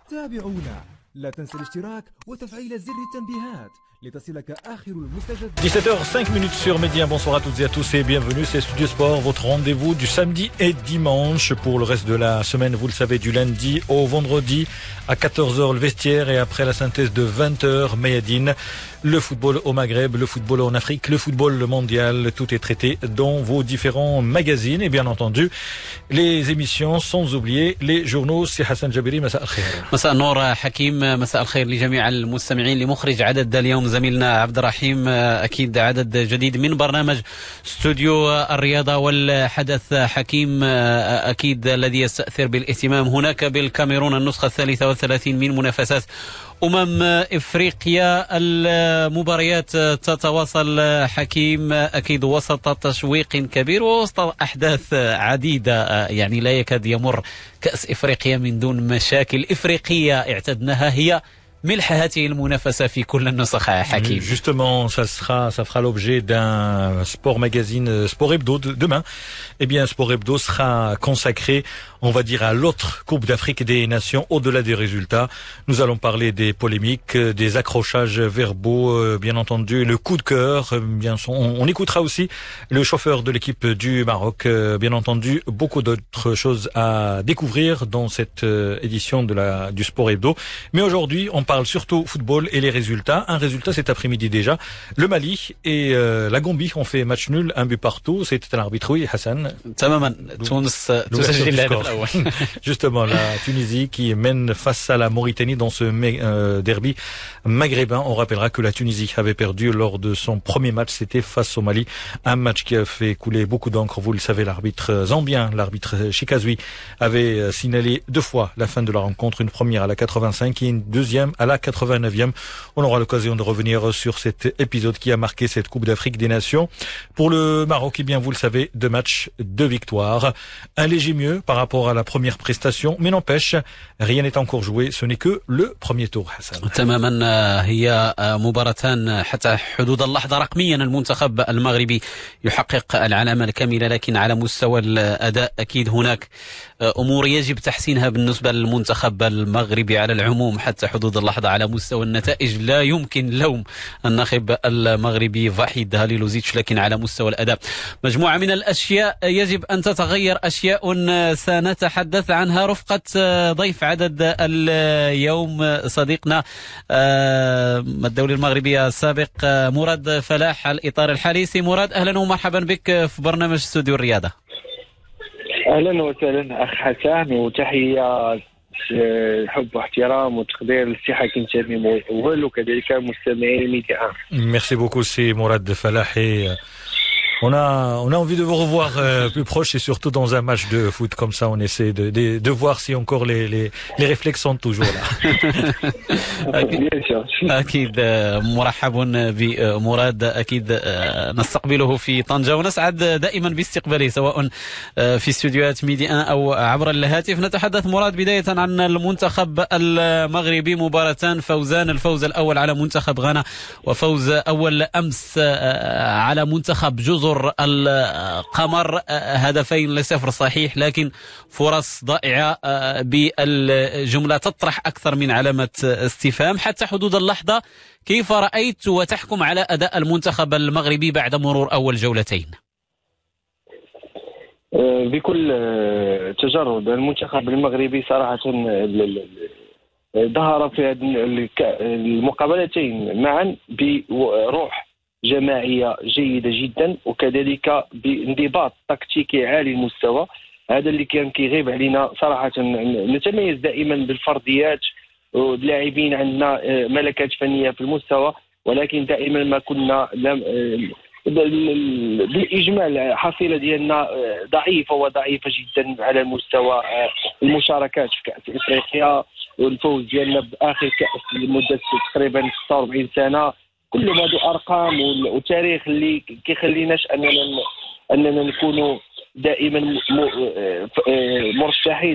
تابعونا، لا تنسى الاشتراك وتفعيل زر التنبيهات لتصلك آخر المستجدات. 17h05 sur Média. Bonsoir à toutes et à tous et bienvenue. C'est Studio Sport, votre rendez-vous du samedi et dimanche pour le reste de la semaine. Vous le savez, du lundi au vendredi à 14h le vestiaire et après la synthèse de 20h Mayadine. Le football au Maghreb, le football en Afrique, le football mondial, tout est traité dans vos différents magazines et bien entendu les émissions sans oublier les journaux. C'est Hassan Jabiri. مساء الخير. مساء النور حكيم، مساء الخير لجميع المستمعين. لمخرج عدد اليوم زميلنا عبد الرحيم، أكيد عدد جديد من برنامج استوديو الرياضة والحدث. حكيم، أكيد الذي يستأثر بالاهتمام هناك بالكاميرون النسخة 33 من منافسات إفريقيا. المباريات تتواصل حكيم، أكيد وسط تشويق كبير ووسط أحداث عديدة، يعني لا يكاد يمر كأس إفريقيا من دون مشاكل إفريقية اعتدناها هي ملح هذه المنافسة في كل النسخ حكيم. Justement, ça fera l'objet d'un sport magazine, Sport Hebdo demain. Eh bien, Sport Hebdo sera consacré, on va dire, à l'autre Coupe d'Afrique des Nations, au-delà des résultats. Nous allons parler des polémiques, des accrochages verbaux, bien entendu, le coup de cœur. Bien, on écoutera aussi le chauffeur de l'équipe du Maroc. Bien entendu, beaucoup d'autres choses à découvrir dans cette édition du Sport Hebdo. Mais aujourd'hui, on parle surtout football et les résultats. Un résultat cet après-midi déjà. Le Mali et la Gambie ont fait match nul, un but partout. C'était un arbitre, oui, Hassan. تماما. تونس تسجل الهدف الأول. Justement, la Tunisie qui mène face à la Mauritanie dans ce derby maghrébin. On rappellera que la Tunisie avait perdu lors de son premier match, c'était face au Mali. Un match qui a fait couler beaucoup d'encre. Vous le savez, l'arbitre zambien, l'arbitre Chikazoui, avait signalé deux fois la fin de la rencontre. Une première à la 85 et une deuxième à la 89e. On aura l'occasion de revenir sur cet épisode qui a marqué cette Coupe d'Afrique des Nations. Pour le Maroc, eh bien, vous le savez, 2 matchs, 2 victoires. Un léger mieux par rapport à la première prestation, mais n'empêche, rien n'est encore joué. Ce n'est que le premier tour, Hassan. تماما. هي مباراتان حتى حدود اللحظة. رقميا المنتخب المغربي يحقق العلامة الكاملة، لكن على مستوى الأداء أكيد هناك أمور يجب تحسينها بالنسبة للمنتخب المغربي على العموم. حتى حدود اللحظة على مستوى النتائج لا يمكن لوم الناخب المغربي فحيد هاليلوزيتش، لكن على مستوى الأداء مجموعة من الأشياء يجب أن تتغير، أشياء سنتحدث عنها رفقة ضيف عدد اليوم صديقنا الدولي المغربي السابق مراد فلاح على الإطار الحالي. سي مراد، أهلا ومرحبا بك في برنامج استوديو الرياضة. اهلا وسهلا اخ حسن، وتحيه حب واحترام وتقدير للصحه كنتمي مول وكذلك مستمعي ميديا. Merci beaucoup, c'est Mourad Falah et on a envie de vous revoir plus proche et surtout dans un match de foot comme ça. On essaie de voir si encore les réflexes sont toujours là. أكيد مرحب بمراد، أكيد نستقبله في طنجة ونسعد دائما باستقباله سواء في استوديوهات ميديا أو عبر الهاتف. نتحدث مراد بداية عن المنتخب المغربي، مباراتان، فوزان، الفوز الأول على منتخب غانا وفوز أول أمس على منتخب جزر القمر، 2-0 صحيح، لكن فرص ضائعة بالجملة تطرح أكثر من علامة استفهام. حتى حدود اللحظة كيف رأيت وتحكم على أداء المنتخب المغربي بعد مرور أول جولتين؟ بكل تجرد المنتخب المغربي صراحة ظهر في المقابلتين معا بروح جماعية جيدة جدا، وكذلك بانضباط تكتيكي عالي المستوى. هذا اللي كان كيغيب علينا صراحة. نتميز دائما بالفرديات واللاعبين، عندنا ملكات فنية في المستوى، ولكن دائما ما كنا بالإجمال حصيلة ديالنا ضعيفة جدا على مستوى المشاركات في كأس إفريقيا، والفوز ديالنا بآخر كأس لمدة تقريبا 46 سنة. كل هذو ارقام وتاريخ اللي كيخليناش اننا نكونوا دائما مرشحين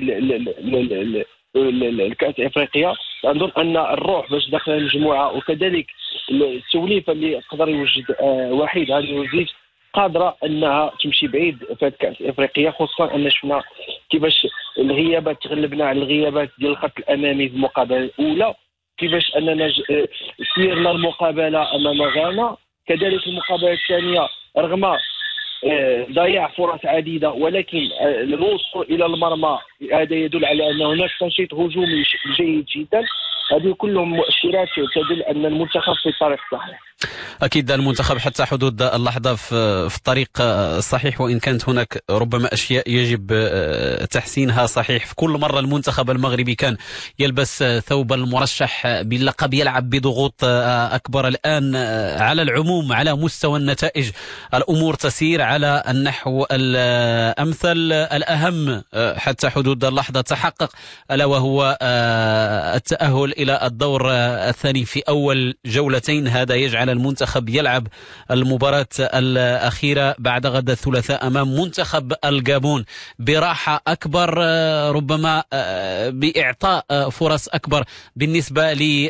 لكأس افريقيا. نظن ان الروح باش داخل المجموعه وكذلك السوليفه اللي قدر يوجد وحيد هذه الوزيج قادره انها تمشي بعيد في كأس افريقيا، خصوصا ان شفنا كيفاش الغيابات تغلبنا على الغيابات ديال الخط الامامي في المقابله الاولى، كيفاش اننا سيرنا المقابله امام غانا. كذلك المقابله الثانيه رغم ضياع فرص عديده ولكن الوصول الى المرمى هذا يدل على ان هناك تنشيط هجومي جيد جدا. هذه كلهم مؤشرات تدل ان المنتخب في الطريق الصحيح. أكيد المنتخب حتى حدود اللحظة في الطريق الصحيح، وإن كانت هناك ربما أشياء يجب تحسينها. صحيح في كل مرة المنتخب المغربي كان يلبس ثوب المرشح باللقب، يلعب بضغوط أكبر. الآن على العموم على مستوى النتائج الأمور تسير على النحو الأمثل. الأهم حتى حدود اللحظة تحقق، ألا وهو التأهل إلى الدور الثاني في أول جولتين. هذا يجعل المنتخب يلعب المباراة الأخيرة بعد غد الثلاثاء أمام منتخب الجابون براحة أكبر، ربما بإعطاء فرص أكبر بالنسبة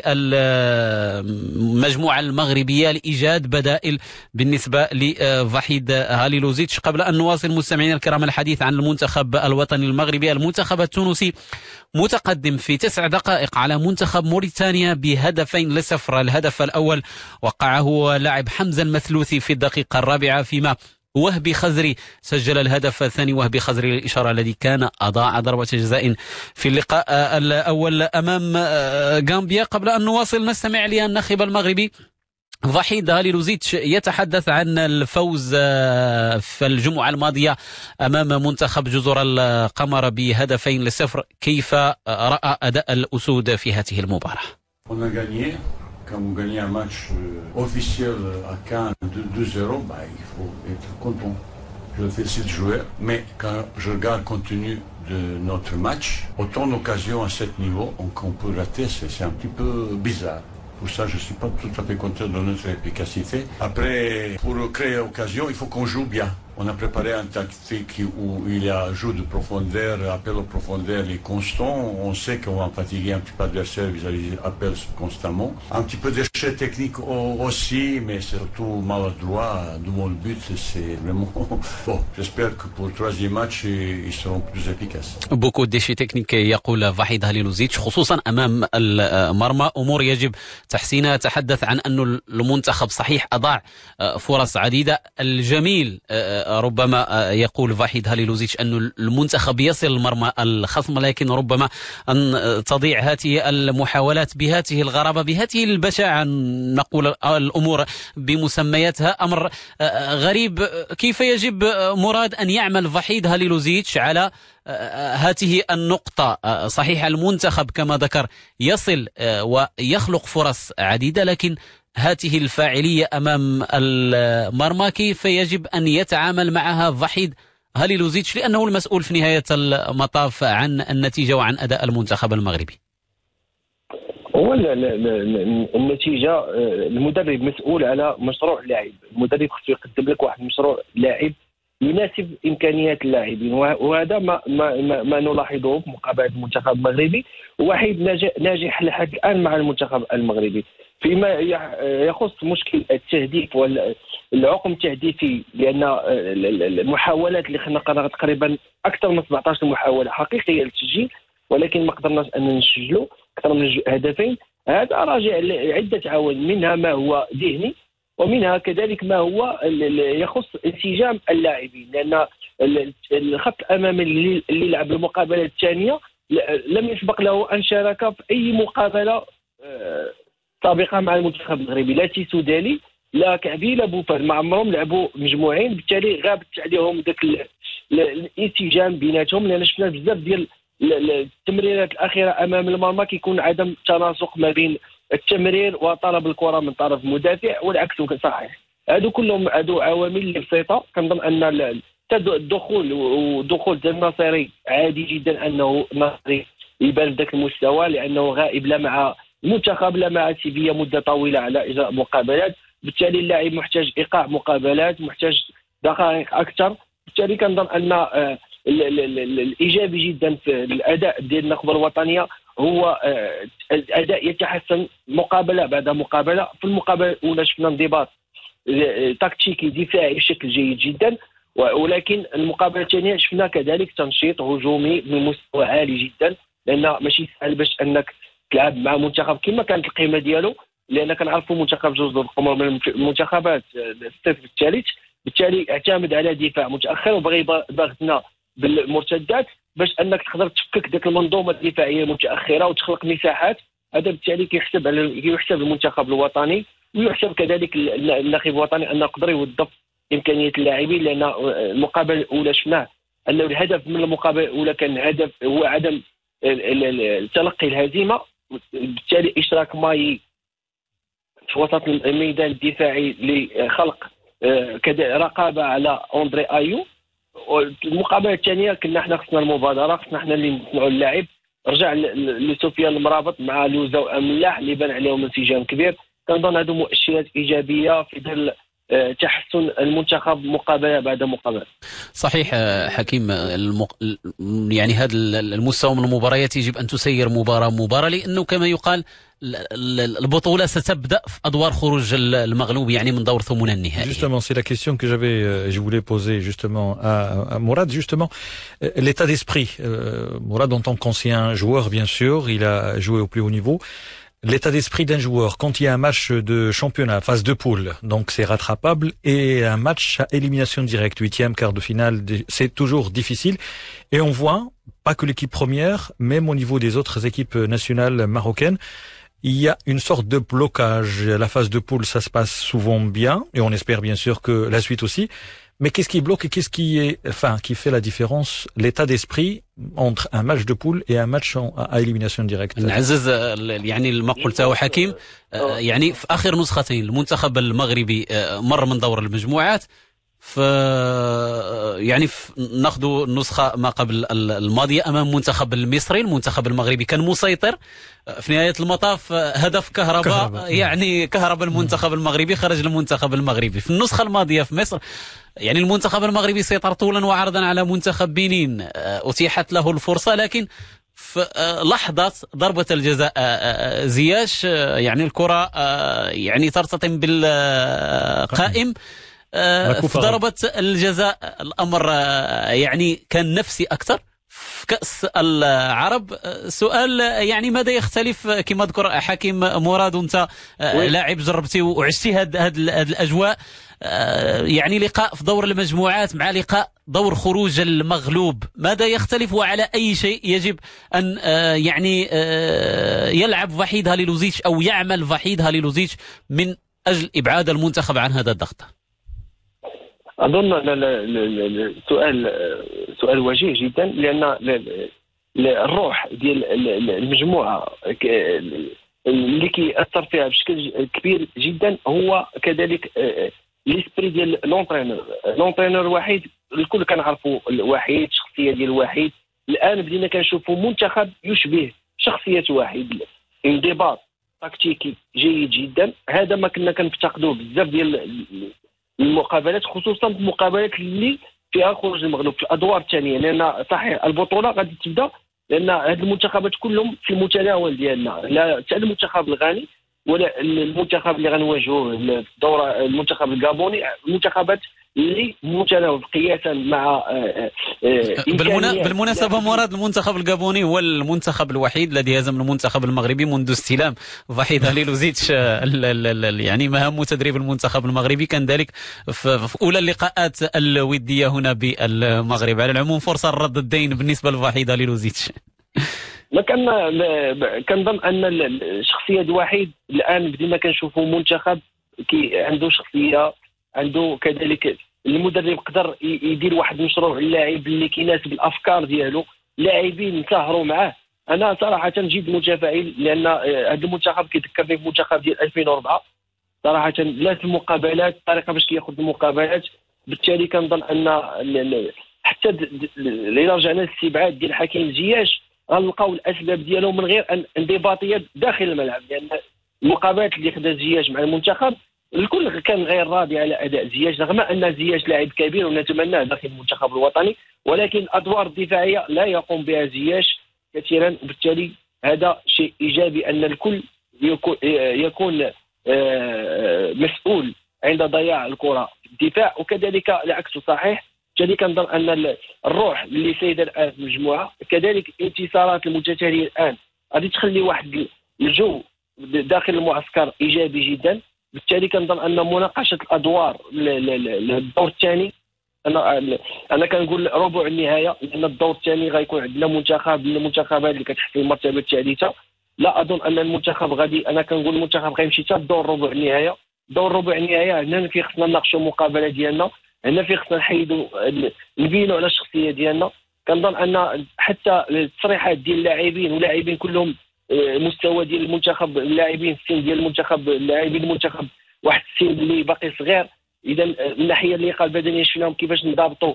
للمجموعة المغربية لإيجاد بدائل بالنسبة لفحيد هاليلوزيتش. قبل أن نواصل مستمعينا الكرام الحديث عن المنتخب الوطني المغربي، المنتخب التونسي متقدم في 9 دقائق على منتخب موريتانيا ب2-0. الهدف الأول وقعه لاعب حمزة المثلوثي في الدقيقة 4، فيما وهبي خزري سجل الهدف الثاني. وهبي خزري للإشارة الذي كان أضاع ضربة جزاء في اللقاء الأول أمام غامبيا. قبل أن نواصل نستمع للناخب المغربي فحيد هاليلوزيتش يتحدث عن الفوز في الجمعة الماضية أمام منتخب جزر القمر ب2-0. كيف رأى أداء الأسود في هذه المباراة؟ Quand vous gagnez un match officiel à Cannes de 2-0, il faut être content. Je félicite le joueur. Mais quand je regarde le contenu de notre match, autant d'occasions à ce niveau qu'on peut rater, c'est un petit peu bizarre. Pour ça, je ne suis pas tout à fait content de notre efficacité. Après, pour créer l'occasion, il faut qu'on joue bien. On a préparé un tactique où il y a jeu de profondeur, appel aux profondeurs et constant. On sait qu'on va fatiguer un petit peu l'adversaire vis-à-vis appel constamment. Un petit peu d'échec technique aussi, mais surtout maladroit devant le but. C'est vraiment bon. J'espère que pour le 3e match, ils seront plus efficaces. Beaucoup d'échecs techniques يقول فحيد هاليلوزيتش خصوصا أمام المرمى. أمور يجب تحسينها. تحدث عن أن المنتخب صحيح أضاع فرص عديدة. الجميل ربما يقول فحيد هاليلوزيتش أن المنتخب يصل المرمى الخصم، لكن ربما أن تضيع هذه المحاولات بهذه الغرابة بهذه البشاعة، نقول الأمور بمسمياتها، أمر غريب. كيف يجب مراد أن يعمل فحيد هاليلوزيتش على هذه النقطة؟ صحيح المنتخب كما ذكر يصل ويخلق فرص عديدة، لكن هذه الفاعلية أمام المرمى كيف يجب أن يتعامل معها فحيد هاليلوزيتش، لأنه المسؤول في نهاية المطاف عن النتيجة وعن أداء المنتخب المغربي؟ هو النتيجة المدرب مسؤول على مشروع لاعب. المدرب خصو يقدم لك واحد مشروع لاعب يناسب إمكانيات اللاعبين، وهذا ما نلاحظه في مقابلة المنتخب المغربي. وحيد ناجح لحد الآن مع المنتخب المغربي فيما يخص مشكل التهديف والعقم التهديفي، لأن المحاولات اللي خلقنا تقريبا أكثر من 17 محاولة حقيقية للتسجيل، ولكن ما قدرناش أن نسجلوا أكثر من هدفين. هذا راجع لعدة عوامل، منها ما هو ذهني ومنها كذلك ما هو يخص انسجام اللاعبين، لأن الخط الأمامي اللي لعب المقابلة الثانية لم يسبق له أن شارك في أي مقابلة سابقة مع المنتخب المغربي، لا تيسو دالي لا كعبي لا بوفال، ما عمرهم لعبوا مجموعين، بالتالي غابت عليهم ذاك الانسجام بيناتهم. لأن شفنا بزاف ديال التمريرات الأخيرة أمام المرمى كيكون عدم تناسق ما بين التمرير وطلب الكرة من طرف المدافع والعكس صحيح. هادو كلهم عوامل اللي بسيطة. كنظن أن الدخول ودخول الناصري عادي جدا أنه ناصري يبان بذاك المستوى، لأنه غائب لا مع المنتخب لا مع سيفيا مدة طويلة على إجراء مقابلات، بالتالي اللاعب محتاج إيقاع مقابلات، محتاج دقائق أكثر. بالتالي كنظن أن الإيجابي جدا في الأداء ديال النخبة الوطنية هو الأداء يتحسن مقابلة بعد مقابلة. في المقابلة الأولى شفنا انضباط تكتيكي دفاعي بشكل جيد جدا، ولكن المقابله الثانيه شفنا كذلك تنشيط هجومي بمستوى عالي جدا، لان ماشي سهل باش انك تلعب مع منتخب كما كانت القيمه ديالو، لان كنعرفوا منتخب جوز القمر من المنتخبات الصف الثالث، بالتالي اعتمد على دفاع متاخر وبغى يضغطنا بالمرتدات باش انك تقدر تفكك ذاك المنظومه الدفاعيه المتاخره وتخلق مساحات. هذا بالتالي كيحسب المنتخب الوطني ويحسب كذلك الناخب الوطني انه يقدر يوظف امكانيه اللاعبين، لان المقابله الاولى شفناه انه الهدف من المقابله الاولى كان هدف هو عدم تلقي الهزيمه، بالتالي اشراك ماي في وسط الميدان الدفاعي لخلق رقابه على أندري ايو. والمقابله الثانيه كنا حنا خصنا المبادره، خصنا حنا اللي نصنعوا اللاعب، رجع لسفيان المرابط مع لوزا واملاح اللي بان عليهم انسجام كبير. كنظن هذو مؤشرات ايجابيه في ظل تحسن المنتخب مقابله بعد مقابله. صحيح حكيم، يعني هذا المستوى من المباريات يجب ان تسير مباراه لانه كما يقال البطوله ستبدا في ادوار خروج المغلوب، يعني من دور ثمن النهائي. Justement, c'est la question que je voulais poser justement à Mourad, justement l'état d'esprit. Mourad, en tant qu'ancien joueur, bien sûr, il a joué au plus haut niveau. L'état d'esprit d'un joueur quand il y a un match de championnat, phase de poule, donc c'est rattrapable, et un match à élimination directe, 8e, quart de finale, c'est toujours difficile. Et on voit, pas que l'équipe première, même au niveau des autres équipes nationales marocaines, il y a une sorte de blocage. La phase de poule, ça se passe souvent bien, et on espère bien sûr que la suite aussi. Mais qu'est-ce qui bloque et qu'est-ce qui fait la différence, l'état d'esprit entre un match de poule et un match à élimination directe? نعزز يعني ما قلته حكيم، يعني في آخر نسختين المنتخب المغربي مر من دور المجموعات، يعني ناخذ النسخة ما قبل الماضية أمام المنتخب المصري. المنتخب المغربي كان مسيطر، في نهاية المطاف هدف كهرباء يعني كهرب المنتخب المغربي، خرج المنتخب المغربي. في النسخة الماضية في مصر يعني المنتخب المغربي سيطر طولا وعرضا على منتخب بنين، أتيحت له الفرصة، لكن في لحظة ضربة الجزاء زياش يعني الكرة يعني ترتطم بالقائم في ضربة الجزاء. الأمر يعني كان نفسي أكثر. في كأس العرب سؤال يعني ماذا يختلف كما ذكر حكيم مراد، أنت لاعب جربتي وعشتي هذه الأجواء، يعني لقاء في دور المجموعات مع لقاء دور خروج المغلوب، ماذا يختلف وعلى أي شيء يجب أن يعني يلعب فحيد هاليلوزيتش أو يعمل فحيد هاليلوزيتش من أجل إبعاد المنتخب عن هذا الضغط؟ اظن سؤال وجيه جدا، لان الروح ديال المجموعه اللي كيأثر فيها بشكل كبير جدا هو كذلك ليسبري ديال لونترينور وحيد. الكل كنعرفوا الوحيد، الشخصيه ديال الوحيد. الان بدينا كنشوفوا منتخب يشبه شخصيه وحيد، انضباط تكتيكي جيد جدا. هذا ما كنا كنفتقدوه بزاف ديال المقابلات، خصوصا المقابلات اللي فيها خروج المغلوب في الادوار الثانيه، لان صحيح البطوله غادي تبدا، لان هذه المنتخبات كلهم في المتناول ديالنا، لا حتى المنتخب الغاني ولا المنتخب اللي غنواجهوه الدوره المنتخب الغابوني، المنتخبات اللي متناول قياسا مع بالمناسبه مراد، المنتخب الغابوني هو المنتخب الوحيد الذي هزم المنتخب المغربي منذ استلام فحيد هاليلوزيتش يعني مهام تدريب المنتخب المغربي، كان ذلك في اولى اللقاءات الوديه هنا بالمغرب. على العموم فرصه لرد الدين بالنسبه لفحيد هاليلوزيتش. ما كنظن ان الشخصيه الوحيد الان بدينا كنشوفوا منتخب عنده شخصيه، عنده كذلك المدرب قدر يدير واحد المشروع اللاعب اللي كيناسب الافكار ديالو، لاعبين سهروا معاه. انا صراحه جد متفائل، لان هذا المنتخب كيذكرني بمنتخب ديال 2004 صراحه، لا في المقابلات، الطريقه باش كياخذ المقابلات. بالتالي كنظن ان حتى الا رجعنا للاستبعاد ديال حكيم زياش غنلقاو الاسباب ديالو من غير انضباطيه داخل الملعب، لان المقابلات اللي خدا زياش مع المنتخب الكل كان غير راضي على اداء زياش، رغم ان زياش لاعب كبير ونتمناه داخل المنتخب الوطني، ولكن الادوار الدفاعيه لا يقوم بها زياش كثيرا. وبالتالي هذا شيء ايجابي ان الكل يكون مسؤول عند ضياع الكره في الدفاع، وكذلك العكس صحيح. بالتالي كنظن ان الروح اللي سايده الان في المجموعه كذلك انتصارات المتتاليه الان غادي تخلي واحد الجو داخل المعسكر ايجابي جدا. بالتالي كنظن ان مناقشه الادوار للدور الثاني انا كنقول ربع النهايه، لان الدور الثاني غيكون عندنا منتخب من المنتخبات اللي كتحت المرتبه الثالثه. لا اظن ان المنتخب غادي، انا كنقول المنتخب غيمشي حتى الدور ربع النهايه. دور ربع النهايه هنا في خصنا نناقشوا المقابله ديالنا، هنا في خصنا نحيدوا نبينوا على الشخصيه ديالنا. كنظن ان حتى التصريحات ديال اللاعبين ولاعبين كلهم مستوى ديال المنتخب، اللاعبين السن ديال المنتخب، اللاعبين المنتخب واحد السن اللي باقي صغير. اذا من الناحيه اللياقه البدنيه شفناهم كيفاش نضابطوا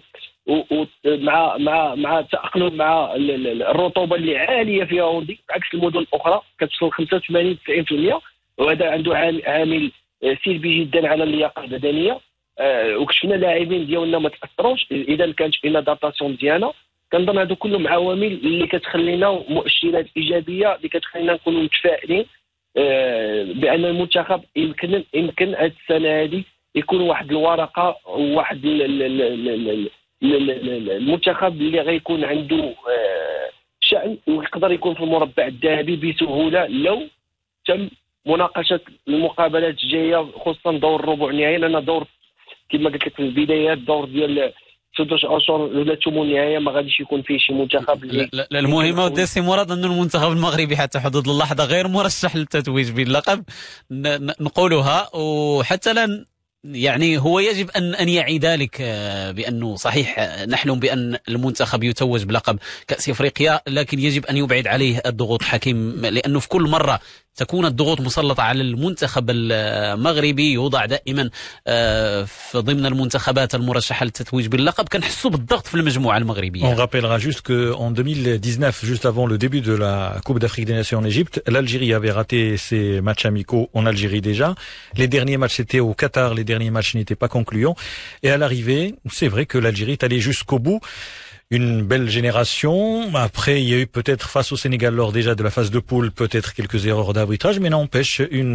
مع التاقلم مع الرطوبه اللي عاليه في ياوندي بعكس المدن الاخرى كتوصل 85-90%، وهذا عنده عامل سلبي جدا على اللياقه البدنيه. وكشفنا اللاعبين ديالنا ما تاثروش، اذا كانت فينا داتاسيون ديالنا. كنظن هادو كلهم عوامل اللي كتخلينا مؤشرات ايجابيه اللي كتخلينا نكونوا متفائلين بان المنتخب يمكن هذه السنه هذه يكون واحد الورقه وواحد المنتخب اللي غيكون عنده شأن ويقدر يكون في المربع الذهبي بسهوله لو تم مناقشه المقابلات الجايه، خصوصا دور ربع النهائي. لان دور كما قلت لك في البدايات دور ديال 16 اشهر ولا ثمن النهايه ما غاديش يكون فيه شي منتخب لا المهمه وداسي مراد ان المنتخب المغربي حتى حدود اللحظه غير مرشح للتتويج باللقب، نقولها. وحتى لا يعني هو يجب أن يعي ذلك بأنه صحيح نحلم بأن المنتخب يتوج بلقب كأس إفريقيا، لكن يجب أن يبعد عليه الضغوط حكيم، لأنه في كل مرة تكون الضغوط مسلطة على المنتخب المغربي يوضع دائما في ضمن المنتخبات المرشحة للتتويج باللقب. كنحسوا بالضغط في المجموعة المغربية. On rappellera juste qu'en 2019, juste avant le début de la Coupe d'Afrique des Nations en Égypte, l'Algérie avait raté ses matchs amicaux en Algérie déjà. Les derniers matchs étaient au Qatar, les derniers matchs n'étaient pas concluants. Et à l'arrivée, c'est vrai que l'Algérie est allée jusqu'au bout. Une belle génération. Après, il y a eu peut-être face au Sénégal lors déjà de la phase de poule, peut-être quelques erreurs d'arbitrage, mais n'empêche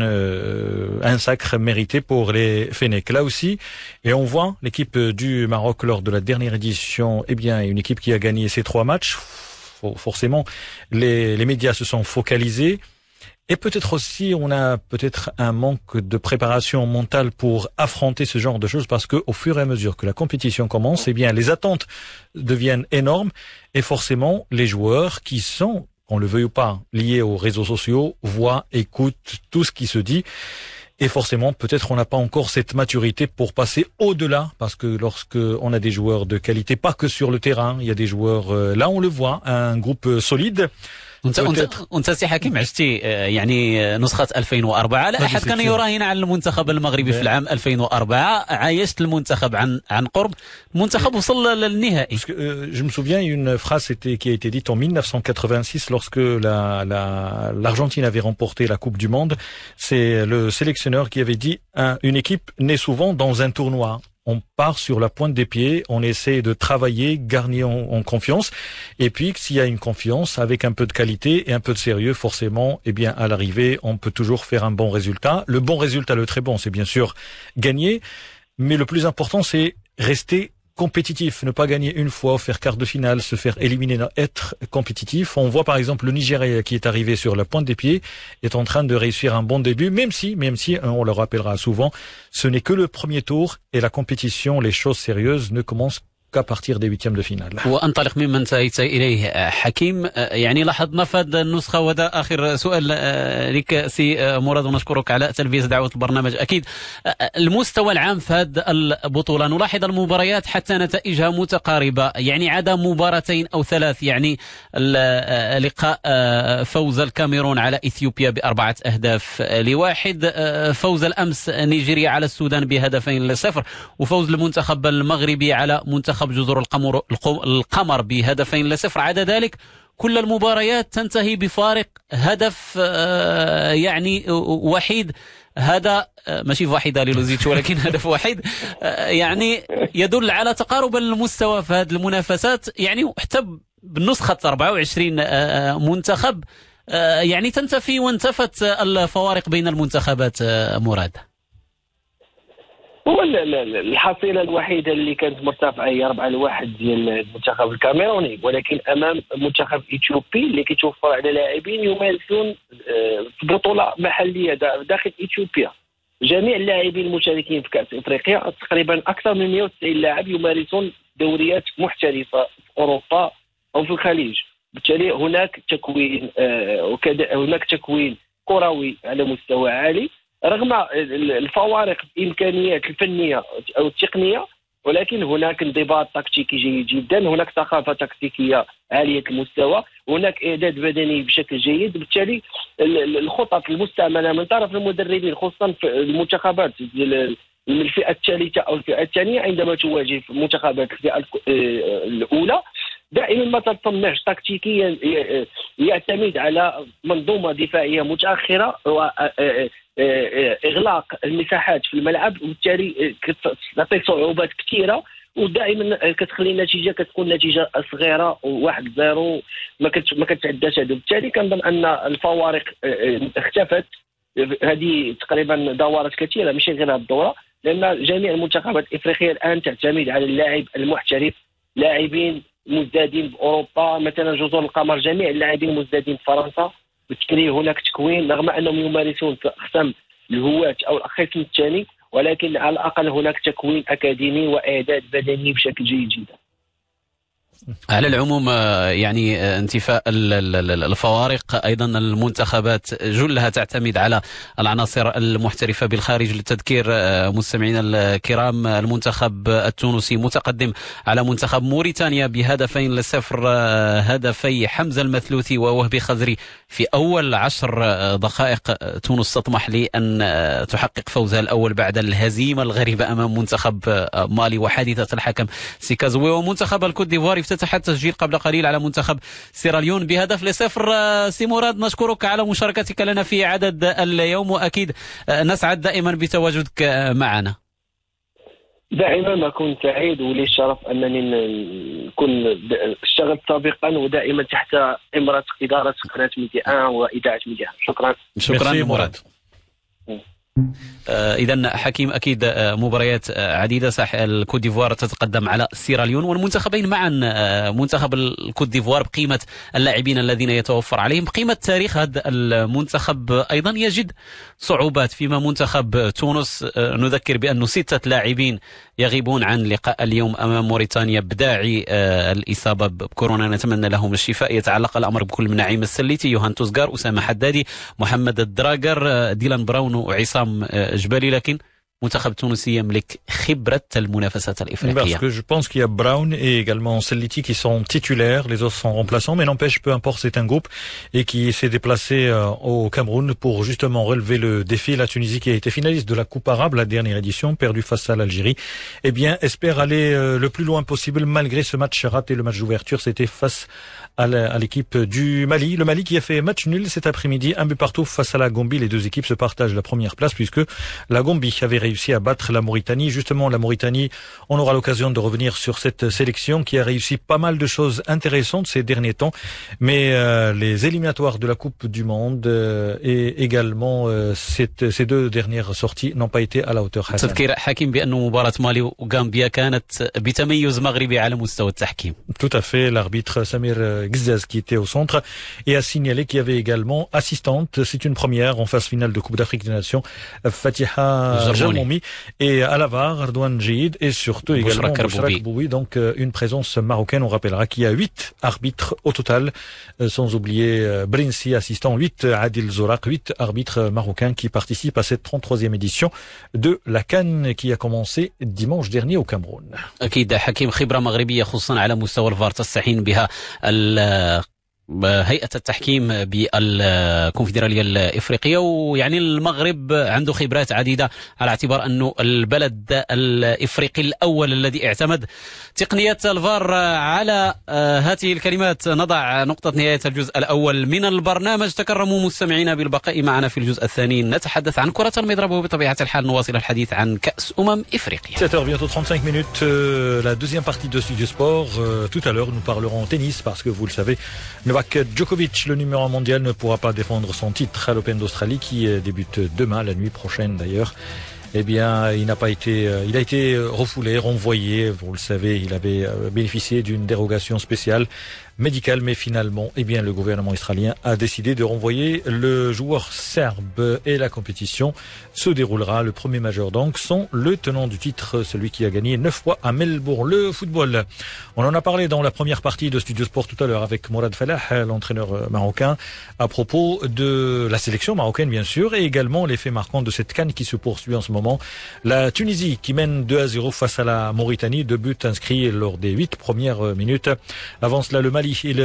un sacre mérité pour les Fennecs. Là aussi, et on voit l'équipe du Maroc lors de la dernière édition, eh bien, une équipe qui a gagné ses 3 matchs. Forcément, les médias se sont focalisés. Et peut-être aussi, on a peut-être un manque de préparation mentale pour affronter ce genre de choses, parce que au fur et à mesure que la compétition commence, eh bien, les attentes deviennent énormes, et forcément, les joueurs qui sont, qu'on le veuille ou pas, liés aux réseaux sociaux, voient, écoutent tout ce qui se dit. Et forcément, peut-être on n'a pas encore cette maturité pour passer au-delà, parce que lorsque on a des joueurs de qualité, pas que sur le terrain, il y a des joueurs, là on le voit, un groupe solide. وانت سي حكيم عشتي يعني نسخة 2004، لا أحد كان يراهن على المنتخب المغربي في العام 2004. عايشت المنتخب عن قرب، المنتخب وصل للنهائي. Je me souviens une phrase qui a été dite en 1986 lorsque l'Argentine avait remporté la Coupe du Monde. C'est le sélectionneur qui avait dit une équipe naît souvent dans un tournoi. On part sur la pointe des pieds, on essaie de travailler, gagner en confiance. Et puis, s'il y a une confiance, avec un peu de qualité et un peu de sérieux, forcément, eh bien, à l'arrivée, on peut toujours faire un bon résultat. Le bon résultat, le très bon, c'est bien sûr gagner. Mais le plus important, c'est rester compétitif, ne pas gagner une fois, faire quart de finale, se faire éliminer, être compétitif. On voit par exemple le Nigeria qui est arrivé sur la pointe des pieds, est en train de réussir un bon début, même si, on le rappellera souvent, ce n'est que le premier tour et la compétition, les choses sérieuses ne commencent qu'à partir des 8e de finale. وانطلق مما انتهيت اليه حكيم. يعني لاحظنا في هذه النسخه، وهذا اخر سؤال لك سي مراد، ونشكرك على تلبيه دعوه البرنامج. اكيد المستوى العام في هذه البطوله نلاحظ المباريات حتى نتائجها متقاربه، يعني عدا مباراتين او 3. يعني لقاء فوز الكاميرون على اثيوبيا ب4-1، فوز الامس نيجيريا على السودان ب2-0، وفوز المنتخب المغربي على منتخب جزر القمر ب2-0. عدا ذلك كل المباريات تنتهي بفارق هدف يعني وحيد. هذا ماشي فاحدة للوزيتش ولكن هدف واحد، يعني يدل على تقارب المستوى في هذه المنافسات. يعني حتى بالنسخة 24 منتخب يعني تنتفي وانتفت الفوارق بين المنتخبات. مراد، هو الحصيله الوحيده اللي كانت مرتفعه هي 4-1 ديال المنتخب الكاميروني، ولكن امام منتخب اثيوبي اللي كيتوفر على لاعبين يمارسون في بطوله محليه داخل اثيوبيا. جميع اللاعبين المشاركين في كاس افريقيا تقريبا اكثر من 190 لاعب يمارسون دوريات محترفه في اوروبا او في الخليج، بالتالي هناك تكوين هناك تكوين كروي على مستوى عالي رغم الفوارق في الامكانيات الفنيه او التقنيه، ولكن هناك انضباط تكتيكي جيد جدا، هناك ثقافه تكتيكيه عاليه المستوى، هناك اعداد بدني بشكل جيد. بالتالي الخطط المستعمله من طرف المدربين خصوصا في المنتخبات من الفئه الثالثه او الفئه الثانيه عندما تواجه منتخبات الفئه الاولى دائما ما ترسم نهج تكتيكي يعتمد على منظومه دفاعيه متاخره واغلاق المساحات في الملعب، وبالتالي كتعطي صعوبات كثيره ودائما كتخلي النتيجه كتكون نتيجه صغيره 1-0 ما كتعداش هذا. بالتالي كنظن ان الفوارق اختفت. هذه تقريبا دورات كثيره ماشي غير هذه الدوره، لان جميع المنتخبات الافريقيه الان تعتمد على اللاعب المحترف، لاعبين مزدادين باوروبا مثلا جزر القمر، جميع اللاعبين مزدادين في فرنسا. بالتالي هناك تكوين رغم انهم يمارسون في اقسام الهواة او القسم الثاني، ولكن على الاقل هناك تكوين اكاديمي واعداد بدني بشكل جيد جدا. على العموم يعني انتفاء الفوارق، ايضا المنتخبات جلها تعتمد على العناصر المحترفه بالخارج. للتذكير مستمعينا الكرام، المنتخب التونسي متقدم على منتخب موريتانيا ب2-0، هدفي حمزه المثلوثي ووهبي خزري في اول 10 دقائق. تونس تطمح لان تحقق فوزها الاول بعد الهزيمه الغريبه امام منتخب مالي وحادثه الحكم سيكازوي. ومنتخب الكوت ديفوار افتتح التسجيل قبل قليل على منتخب سيراليون ب1-0. سي مراد، نشكرك على مشاركتك لنا في عدد اليوم، واكيد نسعد دائما بتواجدك معنا. دائما ما كنت سعيد ولي الشرف انني نكون اشتغلت سابقا ودائما تحت امره اداره قناه ميديا واذاعه ميديا. شكرا مراد. إذن حكيم، أكيد مباريات عديدة. الكوت ديفوار تتقدم على سيراليون، والمنتخبين معا منتخب الكوت ديفوار بقيمة اللاعبين الذين يتوفر عليهم، بقيمة تاريخ هذا المنتخب أيضا يجد صعوبات، فيما منتخب تونس نذكر بأنه 6 لاعبين يغيبون عن لقاء اليوم أمام موريتانيا بداعي الإصابة بكورونا، نتمنى لهم الشفاء. يتعلق الأمر بكل من نعيم السليتي، يوهان توزغار، أسامة حدادي، محمد الدراغر، ديلان براون وعصام جبالي. لكن منتخب تونسي يملك خبرة المنافسات الإفريقية. Parce que je pense qu'il y a Brown et également Selliti qui sont titulaires, les autres sont remplaçants, mais n'empêche, peu importe, c'est un groupe et qui s'est déplacé au Cameroun pour justement relever le défi. La Tunisie, qui a été finaliste de la Coupe arabe, la dernière édition, perdue face à l'Algérie, eh bien, espère aller le plus loin possible malgré ce match raté. Le match d'ouverture, c'était face à l'équipe du Mali. Le Mali qui a fait match nul cet après-midi, 1 but partout face à la Gambie. Les deux équipes se partagent la première place puisque la Gambie avait réussi à battre la Mauritanie. Justement, la Mauritanie, on aura l'occasion de revenir sur cette sélection qui a réussi pas mal de choses intéressantes ces derniers temps. Mais les éliminatoires de la Coupe du Monde et également ces 2 dernières sorties n'ont pas été à la hauteur. تذكير حكيم بأن مباراة مالي وغامبيا كانت بتميز مغربي على مستوى التحكيم. Tout à fait. L'arbitre Samir Gzaz qui était au centre et a signalé qu'il y avait également assistante. C'est une première en phase finale de Coupe d'Afrique des Nations. Fatiha Jarmoumi et à la VAR, Ardouane Jihid et surtout également Bouchrak Boui. Donc une présence marocaine. On rappellera qu'il y a 8 arbitres au total, sans oublier Brinsi, assistant, 8 Adil Zorak, 8 arbitres marocains qui participent à cette 33e édition de la CAN qui a commencé dimanche dernier au Cameroun. أكيد حكيم، خبرة مغربية خصوصا على مستوى الفار تستحين بها هيئة التحكيم بالكونفدرالية الإفريقية. ويعني المغرب عنده خبرات عديدة على اعتبار أنه البلد الإفريقي الأول الذي اعتمد تقنية الفار. على هذه الكلمات نضع نقطة نهاية الجزء الأول من البرنامج. تكرموا مستمعينا بالبقاء معنا في الجزء الثاني، نتحدث عن كرة المضرب وبطبيعة الحال نواصل الحديث عن كأس إفريقيا. 7h, bientôt 35 minutes, la deuxième partie de Studio Sport. Tout à l'heure, nous parlerons tennis parce que vous le savez, Novak Djokovic, le numéro 1 mondial, ne pourra pas défendre son titre à l'Open d'Australie qui débute demain, la nuit prochaine d'ailleurs. eh bien, il a été refoulé, renvoyé. Vous le savez, il avait bénéficié d'une dérogation spéciale médicale, mais finalement, eh bien, le gouvernement israélien a décidé de renvoyer le joueur serbe et la compétition se déroulera. Le premier majeur donc sans le tenant du titre, celui qui a gagné 9 fois à Melbourne. Le football, on en a parlé dans la première partie de Studio Sport tout à l'heure avec Mourad Falah, l'entraîneur marocain, à propos de la sélection marocaine bien sûr, et également l'effet marquant de cette CAN qui se poursuit en ce moment. La Tunisie qui mène 2-0 face à la Mauritanie, 2 buts inscrits lors des 8 premières minutes. Avant cela, le Mali et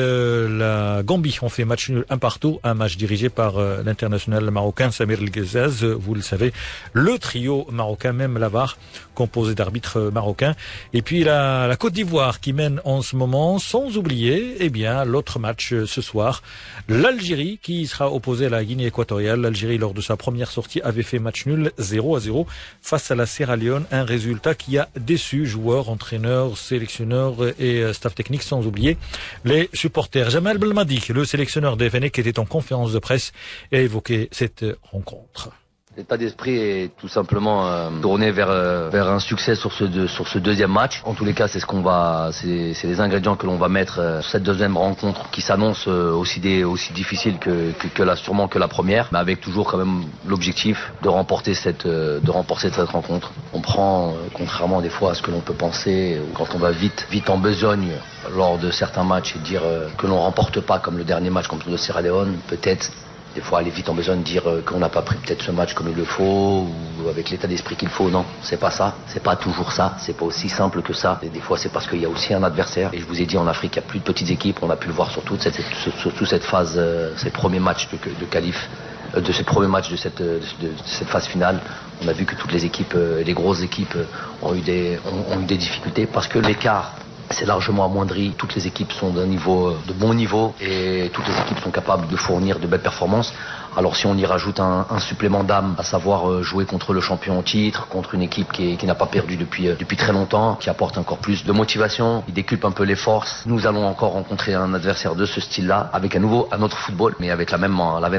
la Gambie ont fait match nul 1-1, un match dirigé par l'international marocain Samir El Ghezaz. Vous le savez, le trio marocain, même la VAR, composé d'arbitres marocains. Et puis la Côte d'Ivoire qui mène en ce moment, sans oublier, eh bien, l'autre match ce soir, l'Algérie qui sera opposée à la Guinée équatoriale. L'Algérie, lors de sa première sortie, avait fait match nul 0-0 face à la Sierra Leone, un résultat qui a déçu joueurs, entraîneurs, sélectionneurs et staff technique, sans oublier les supporters. Jamal Belmadi, le sélectionneur des Fennecs, était en conférence de presse et a évoqué cette rencontre. L'état d'esprit est tout simplement tourné vers un succès sur ce deuxième match. En tous les cas, c'est c'est les ingrédients que l'on va mettre sur cette deuxième rencontre qui s'annonce aussi difficile sûrement que la première, mais avec toujours quand même l'objectif de remporter cette rencontre. On prend, contrairement des fois à ce que l'on peut penser, quand on va vite en besogne lors de certains matchs et dire que l'on remporte pas comme le dernier match contre le Sierra Leone, peut-être. Des fois, aller vite en besoin de dire qu'on n'a pas pris peut-être ce match comme il le faut ou avec l'état d'esprit qu'il faut. Non, c'est pas ça. C'est pas toujours ça. C'est pas aussi simple que ça. Et des fois, c'est parce qu'il y a aussi un adversaire. Et je vous ai dit, en Afrique, il n'y a plus de petites équipes. On a pu le voir sur toute cette phase, ces premiers matchs de qualif, de ces premiers matchs de cette phase finale. On a vu que toutes les équipes, les grosses équipes, ont eu des difficultés parce que l'écart c'est largement amoindri. Toutes les équipes sont de bon niveau et toutes les équipes sont capables de fournir de belles performances. Alors si on y rajoute un supplément d'âme, à savoir jouer contre le champion en titre, contre une équipe qui n'a pas perdu depuis très longtemps, qui apporte encore plus de motivation, qui décuple un peu les forces. Nous allons encore rencontrer un adversaire de ce style-là, avec un autre football, mais avec la même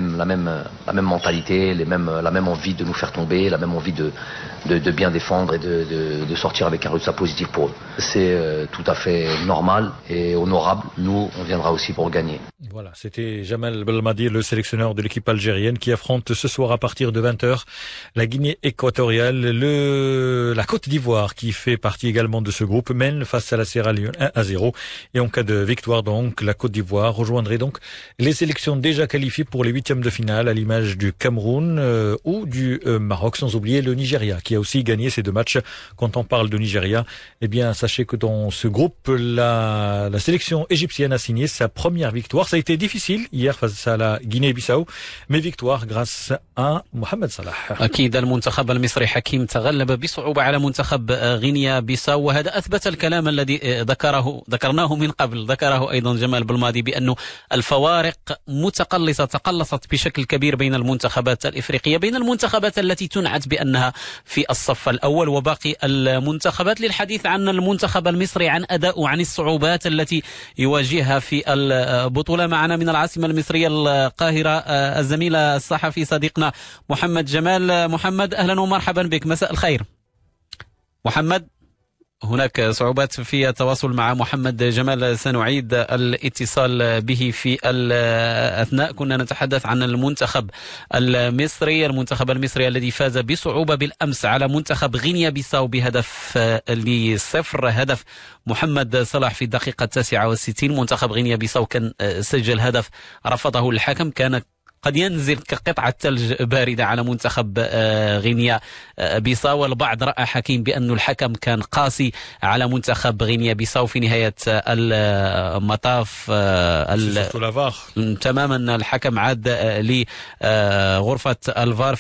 mentalité, la même envie de nous faire tomber, la même envie de bien défendre et de sortir avec un résultat positif pour eux. C'est tout à fait normal et honorable. Nous, on viendra aussi pour gagner. Voilà, c'était Jamal Belmadi, le sélectionneur de l'équipe algérienne qui affronte ce soir à partir de 20h la Guinée équatoriale. La Côte d'Ivoire qui fait partie également de ce groupe mène face à la Sierra Leone 1-0 et en cas de victoire donc la Côte d'Ivoire rejoindrait donc les sélections déjà qualifiées pour les huitièmes de finale à l'image du Cameroun ou du Maroc, sans oublier le Nigeria qui a aussi gagné ces deux matchs. Quand on parle de Nigeria, eh bien sachez que dans ce groupe la sélection égyptienne a signé sa première victoire. Ça a été difficile hier face à la Guinée-Bissau, mais victoire grâce à Mohamed Salah. أكيد المنتخب المصري حكيم تغلب بصعوبة على منتخب غينيا بيساو، وهذا أثبت الكلام الذي ذكرناه من قبل، ذكره أيضا جمال بلمادي بأن الفوارق تقلصت بشكل كبير بين المنتخبات الإفريقية، بين المنتخبات التي تنعت بأنها في الصف الأول وباقي المنتخبات. للحديث عن المنتخب المصري، عن أداء، عن الصعوبات التي يواجهها في البطولة، معنا من العاصمة المصرية القاهرة الزميل الصحفي صديقنا محمد جمال. محمد أهلا ومرحبا بك، مساء الخير. محمد، هناك صعوبات في التواصل مع محمد جمال، سنعيد الاتصال به في الأثناء. كنا نتحدث عن المنتخب المصري الذي فاز بصعوبة بالأمس على منتخب غينيا بيساو بهدف ل0، هدف محمد صلاح في الدقيقة 69. منتخب غينيا بيساو كان سجل هدف رفضه الحكم، كان قد ينزل كقطعة ثلج باردة على منتخب غينيا بيساو. البعض رأى حكيم بأن الحكم كان قاسي على منتخب غينيا بيساو. في نهاية المطاف تماما الحكم عاد لغرفة الفار.